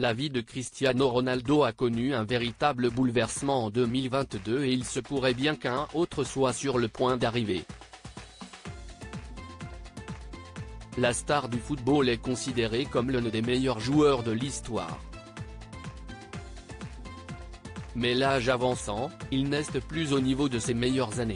La vie de Cristiano Ronaldo a connu un véritable bouleversement en 2022 et il se pourrait bien qu'un autre soit sur le point d'arriver. La star du football est considérée comme l'un des meilleurs joueurs de l'histoire. Mais l'âge avançant, il n'est plus au niveau de ses meilleures années.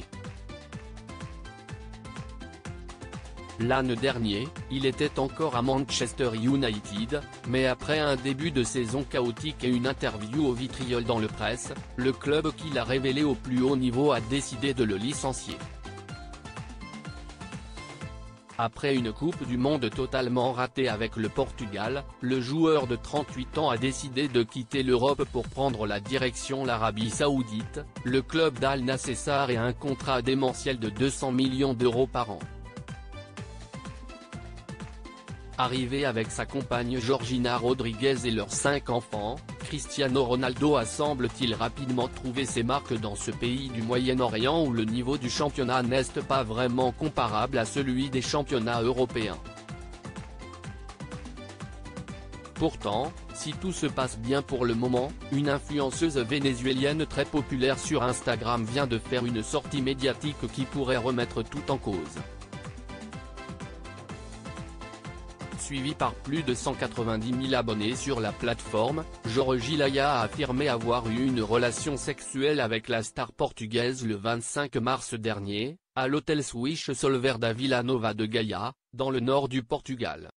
L'an dernier, il était encore à Manchester United, mais après un début de saison chaotique et une interview au vitriol dans le Presse, le club qui l'a révélé au plus haut niveau a décidé de le licencier. Après une Coupe du Monde totalement ratée avec le Portugal, le joueur de 38 ans a décidé de quitter l'Europe pour prendre la direction l'Arabie Saoudite, le club d'Al Nassr et un contrat démentiel de 200 millions d'euros par an. Arrivé avec sa compagne Georgina Rodriguez et leurs 5 enfants, Cristiano Ronaldo a semble-t-il rapidement trouvé ses marques dans ce pays du Moyen-Orient où le niveau du championnat n'est pas vraiment comparable à celui des championnats européens. Pourtant, si tout se passe bien pour le moment, une influenceuse vénézuélienne très populaire sur Instagram vient de faire une sortie médiatique qui pourrait remettre tout en cause. Suivi par plus de 190 000 abonnés sur la plateforme, Jorge Laya a affirmé avoir eu une relation sexuelle avec la star portugaise le 25 mars dernier, à l'hôtel Swiss Solver da Vila Nova de Gaia, dans le nord du Portugal.